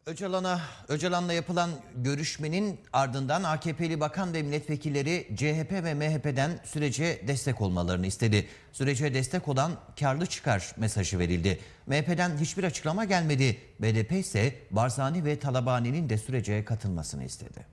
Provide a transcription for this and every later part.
Öcalan'la yapılan görüşmenin ardından AKP'li bakan ve milletvekilleri CHP ve MHP'den sürece destek olmalarını istedi. Sürece destek olan karlı çıkar mesajı verildi. MHP'den hiçbir açıklama gelmedi. BDP ise Barzani ve Talabani'nin de sürece katılmasını istedi.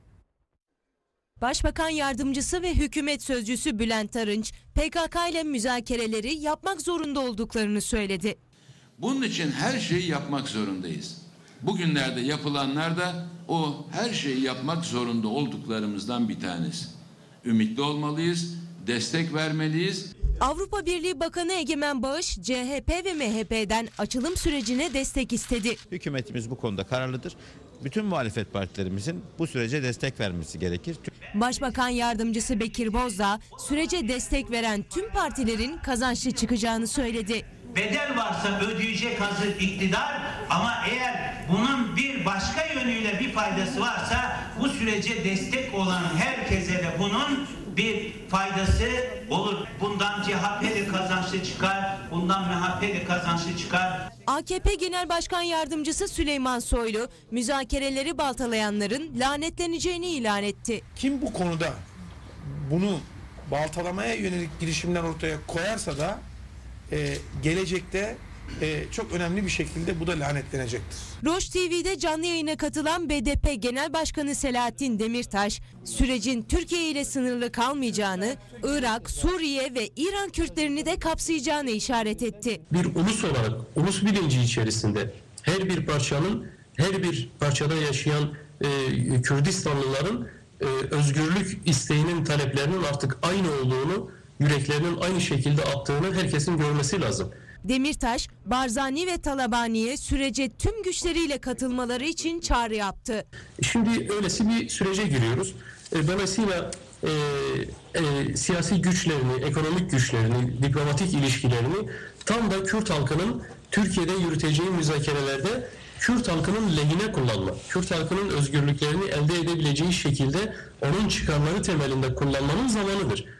Başbakan Yardımcısı ve hükümet sözcüsü Bülent Arınç, PKK ile müzakereleri yapmak zorunda olduklarını söyledi. Bunun için her şeyi yapmak zorundayız. Bugünlerde yapılanlar da o her şeyi yapmak zorunda olduklarımızdan bir tanesi. Ümitli olmalıyız, destek vermeliyiz. Avrupa Birliği Bakanı Egemen Bağış, CHP ve MHP'den açılım sürecine destek istedi. Hükümetimiz bu konuda kararlıdır. Bütün muhalefet partilerimizin bu sürece destek vermesi gerekir. Başbakan Yardımcısı Bekir Bozdağ, sürece destek veren tüm partilerin kazançlı çıkacağını söyledi. Bedel varsa ödeyecek hazır iktidar, ama eğer bunun bir başka yönüyle bir faydası varsa bu sürece destek olan herkese de bunun bir faydası olur. Bundan CHP'li kazançlı çıkar, bundan MHP'li kazançlı çıkar. AKP Genel Başkan Yardımcısı Süleyman Soylu, müzakereleri baltalayanların lanetleneceğini ilan etti. Kim bu konuda bunu baltalamaya yönelik girişimler ortaya koyarsa da gelecekte çok önemli bir şekilde bu da lanetlenecektir. Roş TV'de canlı yayına katılan BDP Genel Başkanı Selahattin Demirtaş, sürecin Türkiye ile sınırlı kalmayacağını, Irak, Suriye ve İran Kürtlerini de kapsayacağını işaret etti. Bir ulus olarak, ulus bilinci içerisinde her bir parçada yaşayan Kürdistanlıların özgürlük isteğinin, taleplerinin artık aynı olduğunu, yüreklerinin aynı şekilde attığını herkesin görmesi lazım. Demirtaş, Barzani ve Talabani'ye sürece tüm güçleriyle katılmaları için çağrı yaptı. Şimdi öylesi bir sürece giriyoruz. Dolayısıyla siyasi güçlerini, ekonomik güçlerini, diplomatik ilişkilerini tam da Kürt halkının Türkiye'de yürüteceği müzakerelerde Kürt halkının lehine kullanma, Kürt halkının özgürlüklerini elde edebileceği şekilde onun çıkarları temelinde kullanmanın zamanıdır.